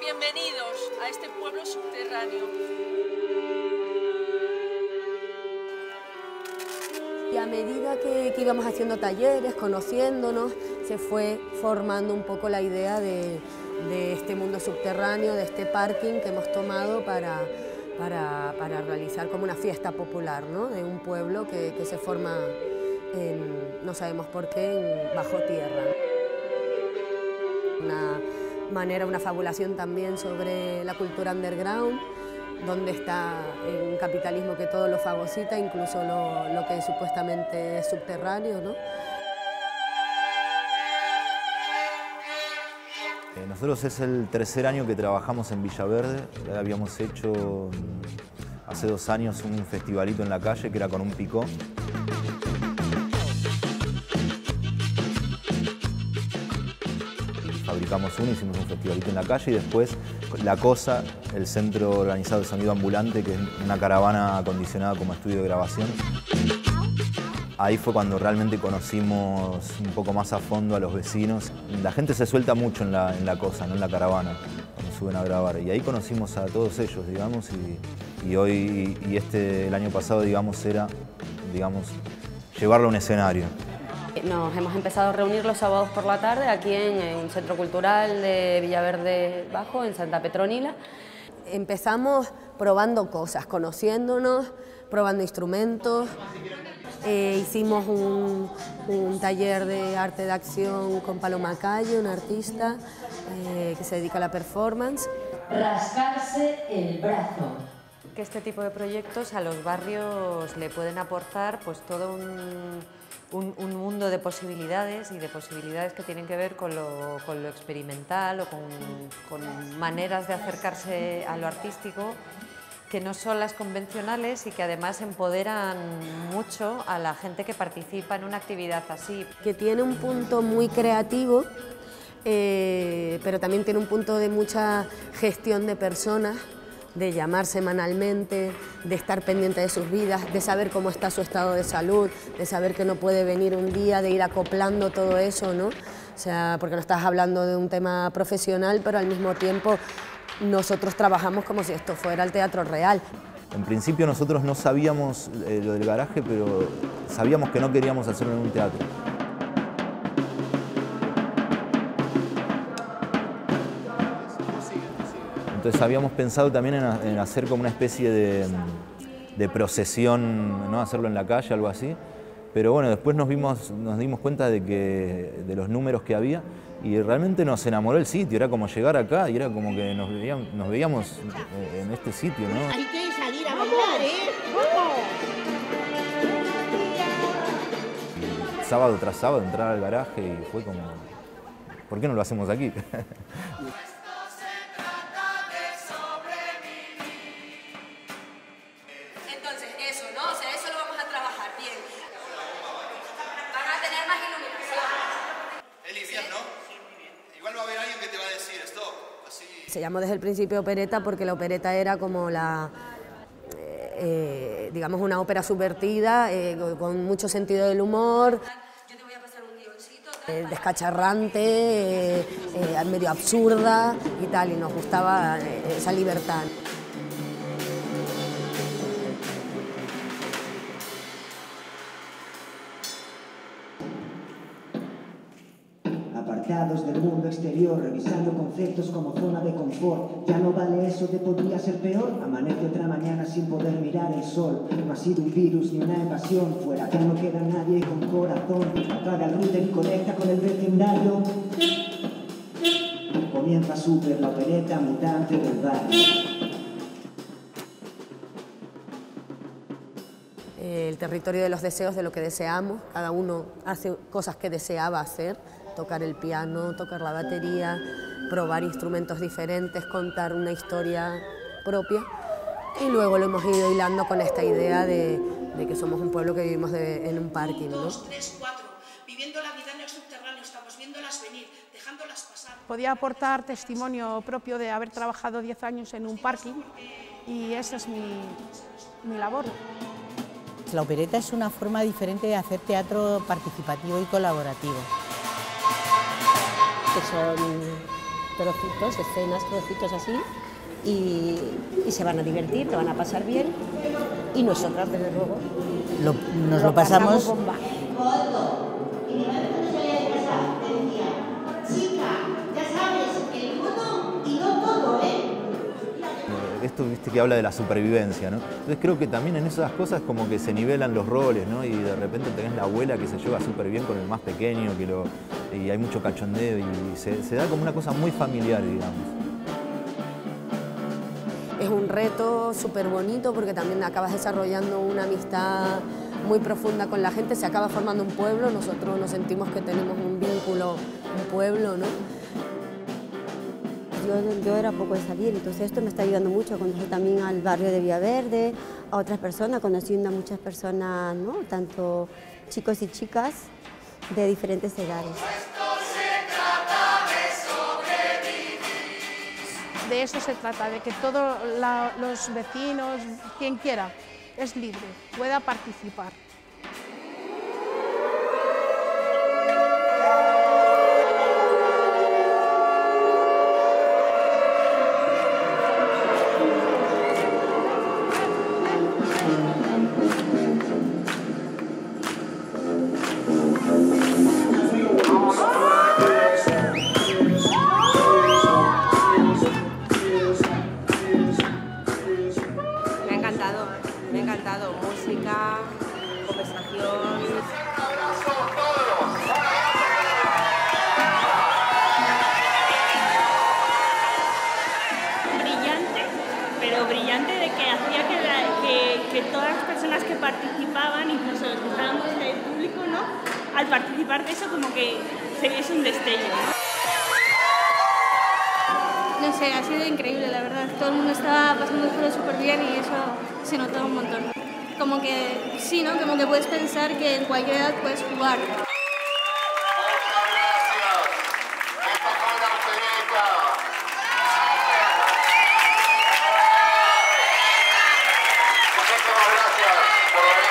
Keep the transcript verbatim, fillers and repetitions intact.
Bienvenidos a este pueblo subterráneo. Y a medida que, que íbamos haciendo talleres, conociéndonos, se fue formando un poco la idea de, de este mundo subterráneo, de este parking que hemos tomado para, para, para realizar como una fiesta popular, ¿no? De un pueblo que, que se forma, en, no sabemos por qué, en, bajo tierra. Una manera, una fabulación también sobre la cultura underground, donde está un capitalismo que todo lo fagocita, incluso lo, lo que supuestamente es subterráneo, ¿no? Nosotros es el tercer año que trabajamos en Villaverde. Habíamos hecho hace dos años un festivalito en la calle que era con un picó. Fabricamos uno, hicimos un festivalito en la calle y después La Cosa, el centro organizado de sonido ambulante, que es una caravana acondicionada como estudio de grabación. Ahí fue cuando realmente conocimos un poco más a fondo a los vecinos. La gente se suelta mucho en la, en la Cosa, ¿no? En la caravana, cuando suben a grabar. Y ahí conocimos a todos ellos, digamos, y, y hoy, y este, el año pasado, digamos, era, digamos, llevarlo a un escenario. Nos hemos empezado a reunir los sábados por la tarde aquí en un centro cultural de Villaverde Bajo, en Santa Petronila. Empezamos probando cosas, conociéndonos, probando instrumentos. Eh, hicimos un, un taller de arte de acción con Paloma Calle, una artista eh, que se dedica a la performance. Rascarse el brazo. Que este tipo de proyectos a los barrios le pueden aportar pues todo un, un, un mundo de posibilidades y de posibilidades que tienen que ver con lo, con lo experimental o con, con maneras de acercarse a lo artístico que no son las convencionales y que además empoderan mucho a la gente que participa en una actividad así. Que tiene un punto muy creativo, eh, pero también tiene un punto de mucha gestión de personas, de llamar semanalmente, de estar pendiente de sus vidas, de saber cómo está su estado de salud, de saber que no puede venir un día, de ir acoplando todo eso, ¿no? O sea, porque no estás hablando de un tema profesional, pero al mismo tiempo nosotros trabajamos como si esto fuera el teatro real. En principio nosotros no sabíamos eh, lo del garaje, pero sabíamos que no queríamos hacerlo en un teatro. Entonces habíamos pensado también en, en hacer como una especie de, de procesión, ¿no? Hacerlo en la calle, algo así. Pero bueno, después nos, vimos, nos dimos cuenta de, que, de los números que había y realmente nos enamoró el sitio. Era como llegar acá y era como que nos veíamos, nos veíamos en este sitio, ¿no? Hay que salir a bailar, ¿eh? Sábado tras sábado entrar al garaje y fue como, ¿por qué no lo hacemos aquí? Entonces, eso, ¿no? O sea, eso lo vamos a trabajar bien. Van a tener más iluminación. Eli, bien, ¿no? Igual va a haber alguien que te va a decir stop, así. Se llamó desde el principio opereta porque la opereta era como la, eh, digamos, una ópera subvertida, eh, con mucho sentido del humor, Yo te voy a pasar un guioncito. eh, descacharrante, eh, eh, medio absurda y tal, y nos gustaba eh, esa libertad. Apartados del mundo exterior, revisando conceptos como zona de confort. Ya no vale eso de podría ser peor. Amanece otra mañana sin poder mirar el sol. No ha sido un virus ni una invasión. Fuera ya no queda nadie con corazón. Apaga el router y conecta con el vecindario. Comienza Super, la opereta mutante del barrio. El territorio de los deseos, de lo que deseamos. Cada uno hace cosas que deseaba hacer. Tocar el piano, tocar la batería, probar instrumentos diferentes, contar una historia propia. Y luego lo hemos ido hilando con esta idea de, de que somos un pueblo que vivimos de, en un parking, ¿no? Dos, tres, cuatro. Viviendo la vida en el subterráneo, estamos viéndolas venir, dejándolas pasar. Podía aportar testimonio propio de haber trabajado diez años en un parking y esa es mi, mi labor. La opereta es una forma diferente de hacer teatro participativo y colaborativo. Que son trocitos, escenas, trocitos así, y, y se van a divertir, lo van a pasar bien, y nosotras, desde luego, lo, nos lo, lo pasamos... pasamos bomba. Esto, viste, que habla de la supervivencia, ¿no? Entonces creo que también en esas cosas como que se nivelan los roles, ¿no? Y de repente tenés la abuela que se lleva súper bien con el más pequeño, que lo, y hay mucho cachondeo y se, se da como una cosa muy familiar, digamos. Es un reto súper bonito porque también acabas desarrollando una amistad muy profunda con la gente, se acaba formando un pueblo, nosotros nos sentimos que tenemos un vínculo, un pueblo, ¿no? Yo, yo era poco de salir, entonces esto me está ayudando mucho a conocer también al barrio de Villaverde, a otras personas, conociendo a muchas personas, ¿no? Tanto chicos y chicas de diferentes edades. De eso se trata, de que todos los vecinos, quien quiera, es libre, pueda participar. Me ha encantado, música, conversación. Brillante, pero brillante de que hacía que, la, que, que todas las personas que participaban, incluso los que estábamos en el público, ¿no? Al participar de eso como que se viese un destello, ¿no? No sé, ha sido increíble, la verdad. Todo el mundo estaba pasándolo súper bien y eso se notó un montón. Como que, sí, ¿no? Como que puedes pensar que en cualquier edad puedes jugar. Muchísimas gracias por